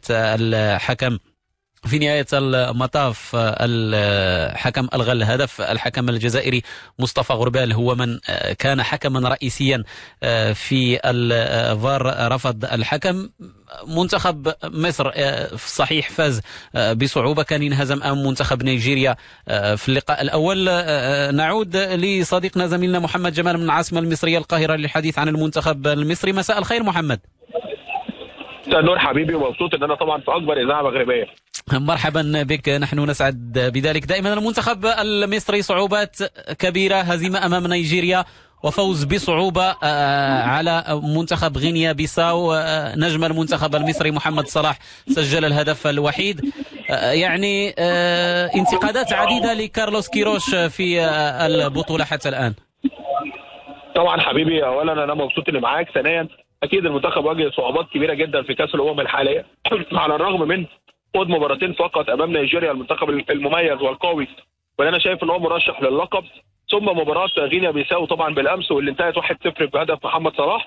في نهاية المطاف الحكم ألغى الهدف. الحكم الجزائري مصطفى غربال هو من كان حكما رئيسيا في الفار، رفض الحكم. منتخب مصر صحيح فاز بصعوبة، كان ينهزم أمام منتخب نيجيريا في اللقاء الأول. نعود لصديقنا زميلنا محمد جمال من العاصمة المصرية القاهرة للحديث عن المنتخب المصري. مساء الخير محمد. نور حبيبي، ومبسوط ان انا طبعا في اكبر اذاعه مغربيه. مرحبا بك، نحن نسعد بذلك دائما. المنتخب المصري صعوبات كبيرة، هزيمة أمام نيجيريا وفوز بصعوبة على منتخب غينيا بيساو. نجم المنتخب المصري محمد صلاح سجل الهدف الوحيد. يعني انتقادات عديدة لكارلوس كيروش في البطولة حتى الآن. طبعا حبيبي، اولا انا مبسوط اني معاك. ثانيا اكيد المنتخب واجه صعوبات كبيره جدا في كاس الامم الحاليه على الرغم من خد مباراتين فقط امام نيجيريا المنتخب المميز والقوي، واللي انا شايف ان هو مرشح للقب، ثم مباراه غينيا بيساو طبعا بالامس واللي انتهت 1-0 بهدف محمد صلاح.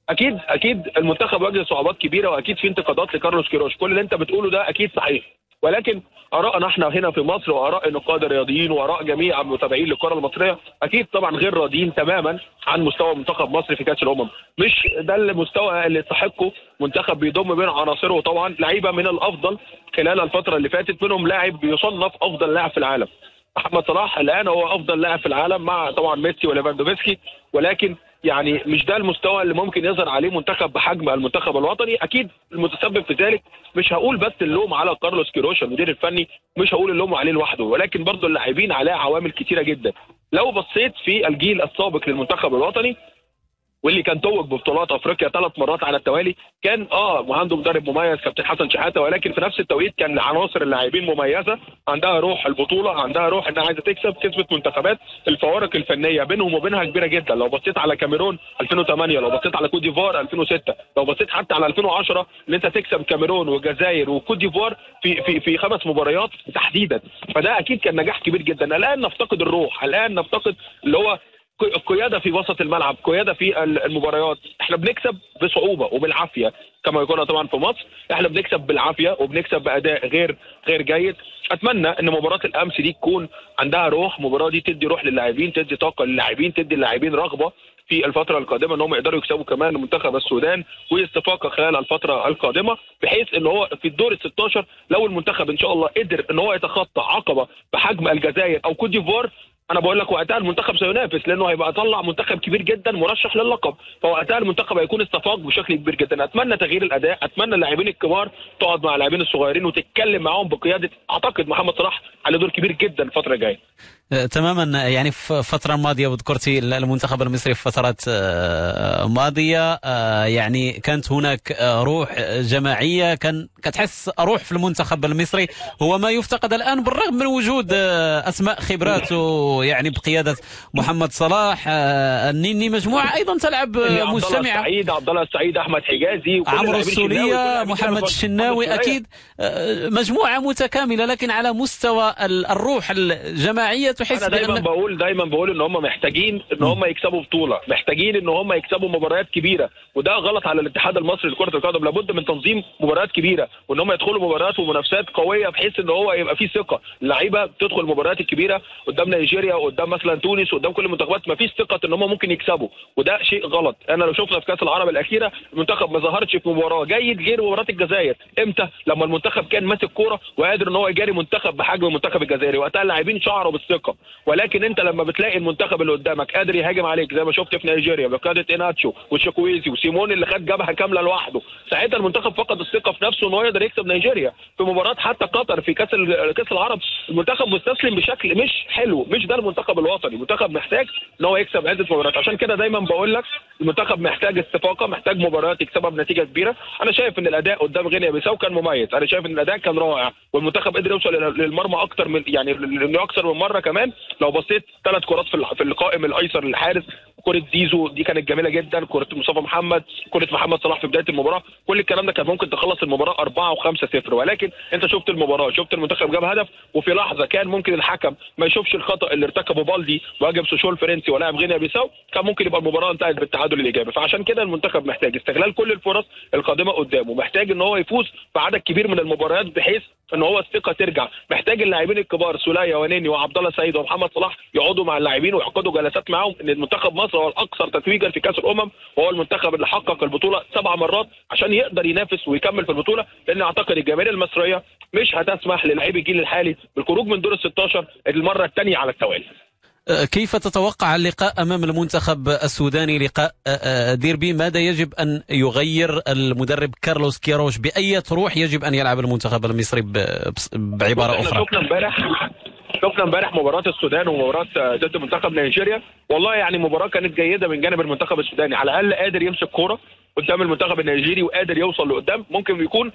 اكيد المنتخب واجه صعوبات كبيره، واكيد في انتقادات لكارلوس كيروش. كل اللي انت بتقوله ده اكيد صحيح، ولكن ارائنا احنا هنا في مصر واراء النقاد الرياضيين واراء جميع المتابعين للكره المصريه اكيد طبعا غير راضيين تماما عن مستوى منتخب مصر في كاس الامم. مش ده المستوى اللي يستحقه منتخب بيضم بين عناصره طبعا لعيبه من الافضل خلال الفتره اللي فاتت، منهم لاعب بيصنف افضل لاعب في العالم. محمد صلاح الان هو افضل لاعب في العالم مع طبعا ميسي وليفاندوفسكي، ولكن يعني مش ده المستوى اللي ممكن يظهر عليه منتخب بحجم المنتخب الوطني. اكيد المتسبب في ذلك مش هقول بس اللوم على كارلوس كيروش المدير الفني، مش هقول اللوم عليه لوحده، ولكن برضه اللاعبين عليه عوامل كتيره جدا. لو بصيت في الجيل السابق للمنتخب الوطني واللي كان توج ببطولات افريقيا 3 مرات على التوالي، كان عنده مدرب مميز كابتن حسن شحاته، ولكن في نفس التوقيت كان عناصر اللاعبين مميزه، عندها روح البطوله، عندها روح انها عايزه تكسب. كسبت منتخبات الفوارق الفنيه بينهم وبينها كبيره جدا. لو بصيت على كاميرون 2008، لو بصيت على كوت ديفوار 2006، لو بصيت حتى على 2010 ان انت تكسب كاميرون والجزائر وكوت ديفوار في 5 مباريات تحديدا، فده اكيد كان نجاح كبير جدا. الان نفتقد الروح، الان نفتقد اللي هو القياده في وسط الملعب، قياده في المباريات. احنا بنكسب بصعوبه وبالعافيه كما يكون طبعا في مصر، احنا بنكسب بالعافيه وبنكسب باداء غير جيد. اتمنى ان مباراه الامس دي تكون عندها روح، المباراه دي تدي روح للاعبين، تدي طاقه للاعبين، تدي اللاعبين رغبه في الفتره القادمه ان هم يقدروا يكسبوا كمان منتخب السودان واستفاقه خلال الفتره القادمه، بحيث ان هو في الدور ال16 لو المنتخب ان شاء الله قدر ان هو يتخطى عقبه بحجم الجزائر او كوت ديفوار، انا بقول لك وقتها المنتخب سينافس، لانه هيبقى طلع منتخب كبير جدا مرشح للقب، فوقتها المنتخب هيكون استفاق بشكل كبير جدا. اتمنى تغيير الاداء، اتمنى اللاعبين الكبار تقعد مع اللاعبين الصغيرين وتتكلم معاهم بقياده. اعتقد محمد صلاح على دور كبير جدا الفتره الجايه. تماما. يعني في الفترة الماضية وذكرتي المنتخب المصري في فترات ماضية، يعني كانت هناك روح جماعية، كتحس روح في المنتخب المصري، هو ما يفتقد الآن بالرغم من وجود أسماء خبرات يعني بقيادة محمد صلاح. النني مجموعة أيضا تلعب مجتمعة، عبد الله السعيد، أحمد حجازي، عمرو السولية، محمد الشناوي، أكيد مجموعة متكاملة، لكن على مستوى الروح الجماعية تحس. انا دايما بقول ان هم محتاجين ان هم يكسبوا بطوله، محتاجين ان هم يكسبوا مباريات كبيره، وده غلط على الاتحاد المصري لكره القدم. لابد من تنظيم مباريات كبيره وان هم يدخلوا مباريات ومنافسات قويه، بحيث ان هو يبقى فيه ثقه. اللعيبه بتدخل المباريات الكبيره قدام نيجيريا وقدام مثلا تونس وقدام كل المنتخبات ما فيش ثقه ان هم ممكن يكسبوا، وده شيء غلط. انا لو شفنا في كاس العرب الاخيره المنتخب ما ظهرش في مباراه جيد غير مباراه الجزائر. امتى؟ لما المنتخب كان ماسك كوره وقادر ان هو يجاري منتخب بحجم المنتخب الجزائري، وقتها اللاعبين شعروا بالثقه. ولكن انت لما بتلاقي المنتخب اللي قدامك قادر يهاجم عليك زي ما شفت في نيجيريا بقياده إيناتشو وشاكويزي وسيمون اللي خد جبهه كامله لوحده، ساعتها المنتخب فقد الثقه في نفسه ان هو يقدر يكسب نيجيريا. في مباراه حتى قطر في كاس العرب المنتخب مستسلم بشكل مش حلو، مش ده المنتخب الوطني. المنتخب محتاج ان هو يكسب عده مباريات، عشان كده دايما بقول لك المنتخب محتاج استفاقه، محتاج مباريات يكسبها بنتيجه كبيره. انا شايف ان الاداء قدام غينيا بيساو كان مميز، انا شايف ان الاداء كان رائع، والمنتخب قدر يوصل للمرمى اكتر من اكثر من مره كمان. لو بصيت 3 كرات في القائم الايسر للحارس، كرة زيزو دي كانت جميله جدا، كرة مصطفى محمد، كرة محمد صلاح في بدايه المباراه، كل الكلام ده كان ممكن تخلص المباراه 4 و5-0، ولكن انت شفت المباراه، شفت المنتخب جاب هدف، وفي لحظه كان ممكن الحكم ما يشوفش الخطا اللي ارتكبه بالدي مهاجم سوشول الفرنسي ولاعب غينيا بيساو، كان ممكن يبقى المباراه انتهت بالتعادل الايجابي. فعشان كده المنتخب محتاج استغلال كل الفرص القادمه قدامه، محتاج ان هو يفوز بعدد كبير من المباريات بحيث ان هو الثقه ترجع، محتاج اللاعبين الكبار سولية ونني وعبد الله السعيد ومحمد صلاح يقعدوا مع اللاعبين ويعقدوا جلسات معاهم، ان المنتخب مصر هو الاكثر تتويجا في كاس الامم، وهو المنتخب اللي حقق البطوله 7 مرات عشان يقدر ينافس ويكمل في البطوله، لان اعتقد الجماهير المصريه مش هتسمح للاعبي الجيل الحالي بالخروج من دور ال16 المره الثانيه على التوالي. كيف تتوقع اللقاء أمام المنتخب السوداني، لقاء ديربي؟ ماذا يجب أن يغير المدرب كارلوس كيروش؟ بأي روح يجب أن يلعب المنتخب المصري بعبارة أخرى؟ شفنا امبارح مباراة السودان ومباراة ضد منتخب نيجيريا. والله يعني مباراة كانت جيدة من جانب المنتخب السوداني، على الأقل قادر يمسك كورة قدام المنتخب النيجيري وقادر يوصل لقدام. ممكن يكون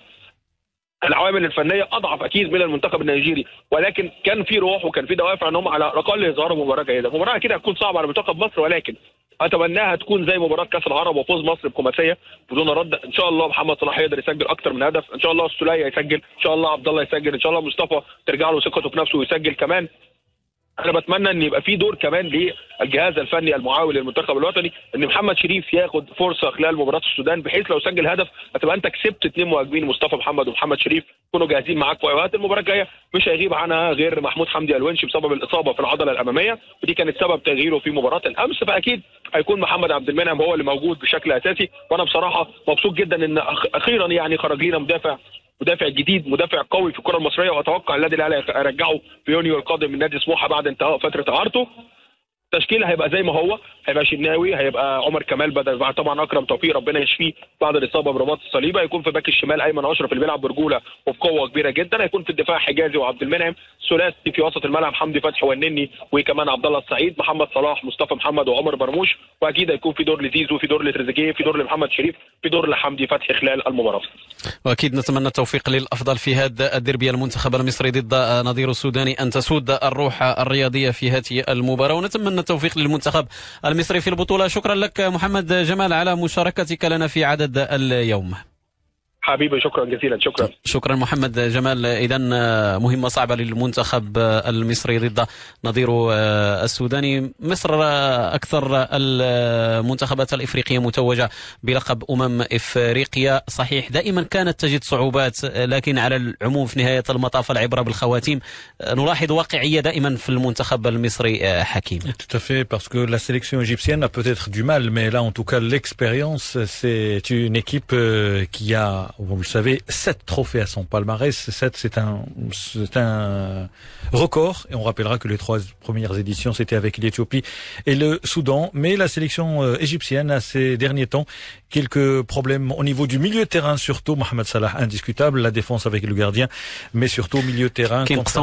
العوامل الفنية أضعف أكيد من المنتخب النيجيري، ولكن كان في روح وكان في دوافع أنهم على الأقل يظهروا مباراة جيدة. مباراة أكيد هتكون صعبة على منتخب مصر، ولكن أتمناها تكون زي مباراة كأس العرب وفوز مصر بخماسية بدون رد. إن شاء الله محمد صلاح يقدر يسجل أكتر من هدف، إن شاء الله السولية يسجل، إن شاء الله عبد الله يسجل، إن شاء الله مصطفى ترجع له ثقته في نفسه ويسجل كمان. انا بتمنى ان يبقى في دور كمان للجهاز الفني المعاون للمنتخب الوطني، ان محمد شريف ياخد فرصه خلال مباراه السودان، بحيث لو سجل هدف هتبقى انت كسبت 2 مهاجمين، مصطفى محمد ومحمد شريف يكونوا جاهزين معاك في وقت المباراه الجايه. مش هيغيب عنها غير محمود حمدي الونش بسبب الاصابه في العضله الاماميه، ودي كانت سبب تغييره في مباراه الامس. فاكيد هيكون محمد عبد المنعم هو اللي موجود بشكل اساسي. وانا بصراحه مبسوط جدا ان اخيرا يعني خرج لنا مدافع جديد، مدافع قوي في الكره المصريه، واتوقع النادي الاهلي هيرجعه في يونيو القادم من نادي سموحه بعد انتهاء فتره اعارته. التشكيل هيبقى زي ما هو، هيبقى شناوي، هيبقى عمر كمال بدل طبعا اكرم توفيق ربنا يشفيه بعد الاصابه برباط الصليبه، هيكون في باك الشمال ايمن اشرف اللي بيلعب برجوله وبقوه كبيره جدا، هيكون في الدفاع حجازي وعبد المنعم، ثلاثي في وسط الملعب حمدي فتحي والنني وكمان عبد الله السعيد، محمد صلاح مصطفى محمد وعمر مرموش، واكيد هيكون في دور لزيزو، في دور لتريزيجيه، في دور لمحمد شريف، في دور لحمدي فتحي خلال المباراه. واكيد نتمنى التوفيق للافضل في هذا الديربي، المنتخب المصري ضد نظيره السوداني، ان تسود الروح الرياضيه في هذه المباراه، ونتمنى التوفيق للمنتخب المصري في البطوله. شكرا لك محمد جمال على مشاركتك لنا في عدد اليوم. حبيبي شكرا جزيلا. شكرا محمد جمال. إذا مهمة صعبة للمنتخب المصري ضد نظيره السوداني. مصر أكثر المنتخبات الإفريقية متوجة بلقب إفريقيا، صحيح دائما كانت تجد صعوبات، لكن على العموم في نهاية المطاف العبرة بالخواتيم. نلاحظ واقعية دائما في المنتخب المصري. حكيم. Tout à fait, parce que la sélection égyptienne a peut-être du mal, mais là en tout cas l'expérience, c'est une équipe qui a, vous le savez, 7 trophées à son palmarès. 7, c'est un record. Et on rappellera que les 3 premières éditions, c'était avec l'Éthiopie et le Soudan. Mais la sélection égyptienne a ces derniers temps quelques problèmes au niveau du milieu de terrain, surtout Mohamed Salah, indiscutable, la défense avec le gardien, mais surtout au milieu de terrain.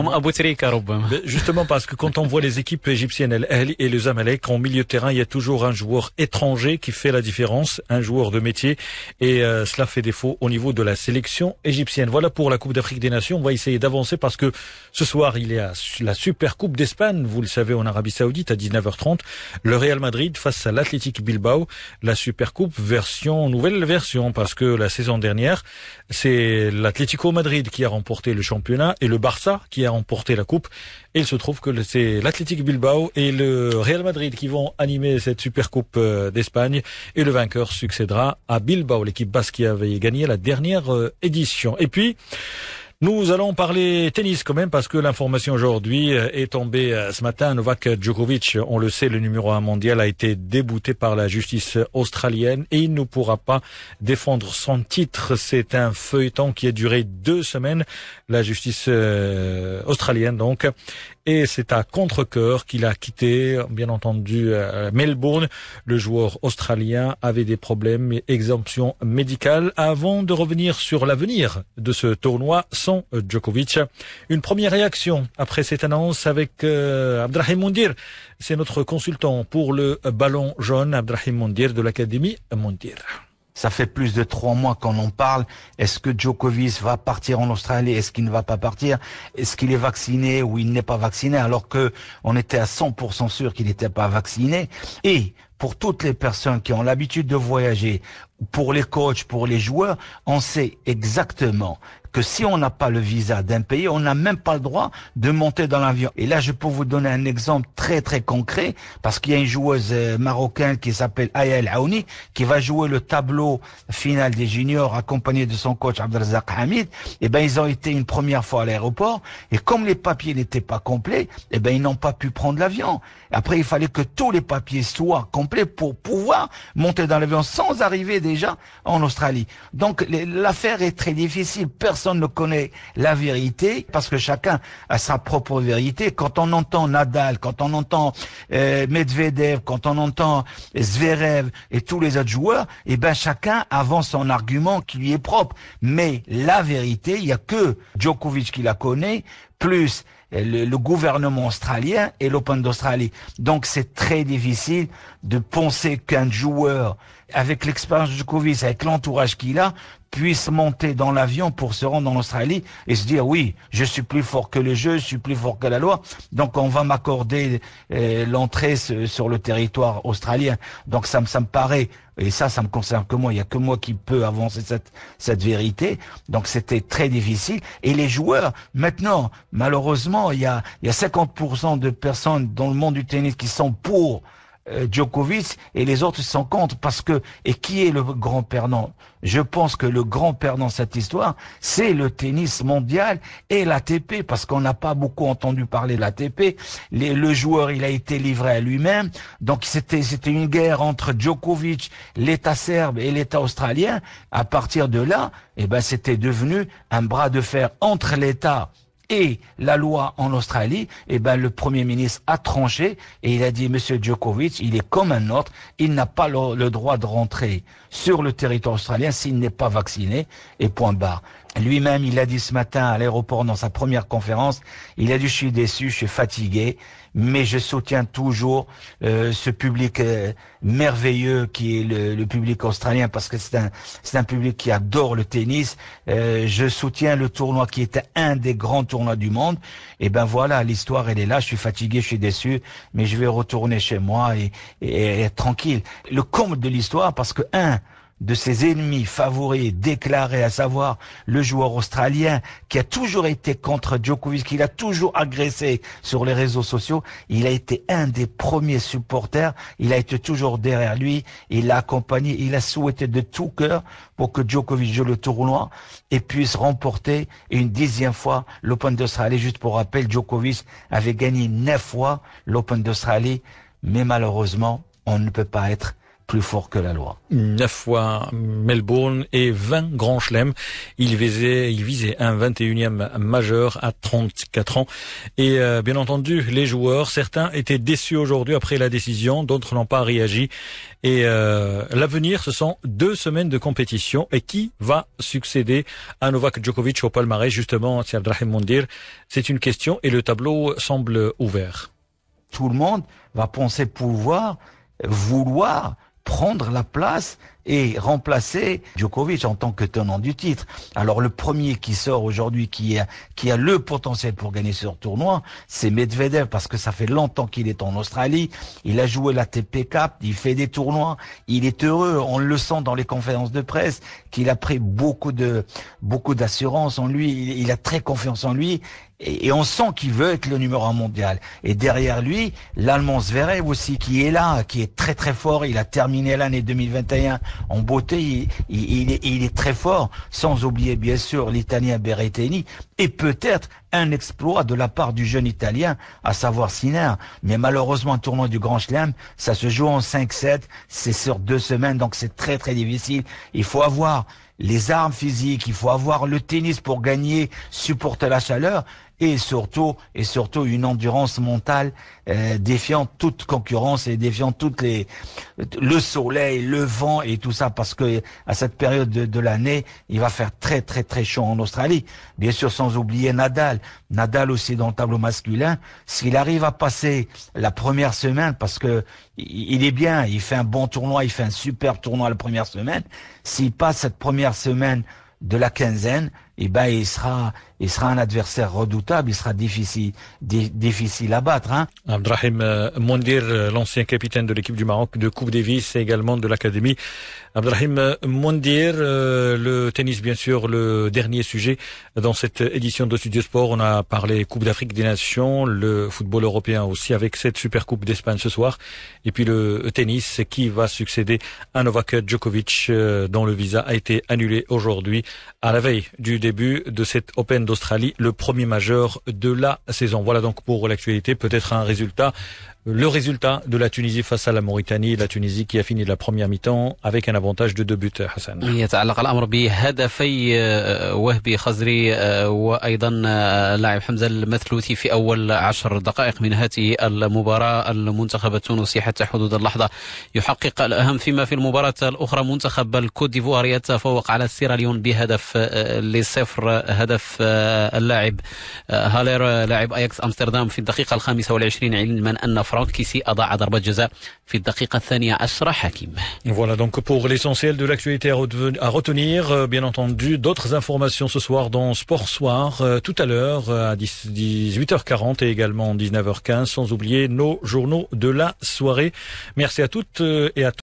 Justement parce que quand on voit les équipes égyptiennes, l'Ahli et le Zamalek, en milieu de terrain, il y a toujours un joueur étranger qui fait la différence, un joueur de métier, et cela fait défaut au niveau de la sélection égyptienne. Voilà pour la Coupe d'Afrique des Nations. On va essayer d'avancer parce que ce soir, il y a la Super Coupe d'Espagne, vous le savez, en Arabie Saoudite à 19h30. Le Real Madrid face à l'Athletic Bilbao. La Super Coupe nouvelle version, parce que la saison dernière, c'est l'Atlético Madrid qui a remporté le championnat et le Barça qui a remporté la Coupe. Et il se trouve que c'est l'Athletic Bilbao et le Real Madrid qui vont animer cette Super Coupe d'Espagne. Et le vainqueur succédera à Bilbao, l'équipe basque qui avait gagné la dernière édition. Et puis, nous allons parler tennis quand même, parce que l'information aujourd'hui est tombée ce matin. Novak Djokovic, on le sait, le numéro 1 mondial, a été débouté par la justice australienne et il ne pourra pas défendre son titre. C'est un feuilleton qui a duré 2 semaines, la justice australienne donc. Et c'est à contre-cœur qu'il a quitté, bien entendu, Melbourne. Le joueur australien avait des problèmes et exemptions médicales avant de revenir sur l'avenir de ce tournoi sans Djokovic. Une première réaction après cette annonce avec Abdrahim Moundir. C'est notre consultant pour le ballon jaune, Abdrahim Moundir de l'Académie Moundir. Ça fait plus de 3 mois qu'on en parle. Est-ce que Djokovic va partir en Australie? Est-ce qu'il ne va pas partir? Est-ce qu'il est vacciné ou il n'est pas vacciné? Alors que on était à 100% sûr qu'il n'était pas vacciné. Et pour toutes les personnes qui ont l'habitude de voyager, pour les coachs, pour les joueurs, on sait exactement que si on n'a pas le visa d'un pays, on n'a même pas le droit de monter dans l'avion. Et là, je peux vous donner un exemple très très concret, parce qu'il y a une joueuse marocaine qui s'appelle Aya El Aouni, qui va jouer le tableau final des juniors accompagnée de son coach Abdelrazak Hamid. Et ben, ils ont été une première fois à l'aéroport, et comme les papiers n'étaient pas complets, et ben, ils n'ont pas pu prendre l'avion. Après, il fallait que tous les papiers soient complets pour pouvoir monter dans l'avion sans arriver déjà en Australie. Donc, l'affaire est très difficile. Personne personne ne connaît la vérité parce que chacun a sa propre vérité. Quand on entend Nadal, quand on entend Medvedev, quand on entend Zverev et tous les autres joueurs, eh ben chacun avance son argument qui lui est propre. Mais la vérité, il y a que Djokovic qui la connaît, plus le gouvernement australien et l'Open d'Australie. Donc c'est très difficile de penser qu'un joueur, avec l'expérience de Djokovic, avec l'entourage qu'il a, puisse monter dans l'avion pour se rendre en Australie et se dire oui, je suis plus fort que le jeu, je suis plus fort que la loi, donc on va m'accorder l'entrée sur le territoire australien. Donc ça me paraît, et ça me concerne que moi, il y a que moi qui peux avancer cette vérité. Donc c'était très difficile. Et les joueurs, maintenant, malheureusement, il y a 50% de personnes dans le monde du tennis qui sont pour Djokovic et les autres sont contre parce que, et qui est le grand perdant? Je pense que le grand perdant de cette histoire, c'est le tennis mondial et l'ATP, parce qu'on n'a pas beaucoup entendu parler de l'ATP. Le joueur, il a été livré à lui-même. Donc c'était une guerre entre Djokovic, l'État serbe et l'État australien. À partir de là, eh ben, c'était devenu un bras de fer entre l'État et la loi en Australie. Eh ben, le Premier ministre a tranché et il a dit, Monsieur Djokovic, il est comme un autre, il n'a pas le droit de rentrer sur le territoire australien s'il n'est pas vacciné, et point barre. Lui-même, il a dit ce matin à l'aéroport dans sa première conférence, il a dit, je suis déçu, je suis fatigué, mais je soutiens toujours ce public merveilleux qui est le public australien, parce que c'est un public qui adore le tennis. Je soutiens le tournoi qui était un des grands tournois du monde. Et ben voilà, l'histoire elle est là. Je suis fatigué, je suis déçu, mais je vais retourner chez moi et être tranquille. Le comble de l'histoire, parce que de ses ennemis favoris déclarés, à savoir le joueur australien qui a toujours été contre Djokovic, qu'il a toujours agressé sur les réseaux sociaux, il a été un des premiers supporters, il a été toujours derrière lui, il l'a accompagné, il a souhaité de tout cœur pour que Djokovic joue le tournoi et puisse remporter une 10e fois l'Open d'Australie. Juste pour rappel, Djokovic avait gagné 9 fois l'Open d'Australie, mais malheureusement, on ne peut pas être plus fort que la loi. 9 fois Melbourne et 20 grands chelems. Il visait un 21e majeur à 34 ans. Et bien entendu, les joueurs, certains étaient déçus aujourd'hui après la décision, d'autres n'ont pas réagi. Et l'avenir, ce sont 2 semaines de compétition. Et qui va succéder à Novak Djokovic au palmarès? Justement, c'est Abdrahim Mondir. C'est une question et le tableau semble ouvert. Tout le monde va penser vouloir prendre la place et remplacer Djokovic en tant que tenant du titre. Alors le premier qui sort aujourd'hui, qui a le potentiel pour gagner ce tournoi, c'est Medvedev, parce que ça fait longtemps qu'il est en Australie, il a joué l'ATP Cup, il fait des tournois, il est heureux, on le sent dans les conférences de presse, qu'il a pris beaucoup d'assurance en lui, il a très confiance en lui, et on sent qu'il veut être le numéro 1 mondial. Et derrière lui, l'Allemand Zverev aussi, qui est là, qui est très très fort, il a terminé l'année 2021 en beauté, il est très fort, sans oublier bien sûr l'Italien Berrettini, et peut-être un exploit de la part du jeune Italien, à savoir Sinner. Mais malheureusement, un tournoi du Grand Chelem, ça se joue en 5-7, c'est sur 2 semaines, donc c'est très très difficile. Il faut avoir les armes physiques, il faut avoir le tennis pour gagner, supporter la chaleur, et surtout une endurance mentale défiant toute concurrence et défiant le soleil, le vent et tout ça, parce que à cette période de l'année, il va faire très très très chaud en Australie. Bien sûr, sans oublier Nadal aussi dans le tableau masculin. S'il arrive à passer la première semaine, parce que il est bien, il fait un bon tournoi, il fait un super tournoi la première semaine. S'il passe cette première semaine de la quinzaine, eh ben il sera un adversaire redoutable, il sera difficile à battre. Hein. Abdrahim Mondir, l'ancien capitaine de l'équipe du Maroc de Coupe Davis et également de l'Académie. Abdrahim Mondir, le tennis bien sûr, le dernier sujet dans cette édition de Studio Sport. On a parlé Coupe d'Afrique des Nations, le football européen aussi avec cette Super Coupe d'Espagne ce soir. Et puis le tennis qui va succéder à Novak Djokovic dont le visa a été annulé aujourd'hui à la veille du début début de cet Open d'Australie, le premier majeur de la saison. Voilà donc pour l'actualité, peut-être le résultat de la Tunisie face à la Mauritanie, la Tunisie qui a fini la première mi-temps avec un avantage de 2 buts. Hassan. يتعلق الأمر بهدفي وهبي خزري وأيضا اللاعب حمزة المثلوثي في أول 10 دقائق من هذه المباراة. المنتخب التونسي حتى حدود اللحظة يحقق الأهم، فيما في المباراة الأخرى منتخب الكوت ديفوار يتفوق على سيراليون بهدف ل0. هدف اللاعب هالير لاعب أياكس أمستردام في الدقيقة 25، علما أن فرانك كيسي أضاع ضربة جزاء في الدقيقة 12. حكيم. Voilà donc pour l'essentiel de l'actualité à retenir. Bien entendu, d'autres informations ce soir dans Sport Soir, tout à l'heure à 18h40 et également 19h15, sans oublier nos journaux de la soirée. Merci à toutes et à tous.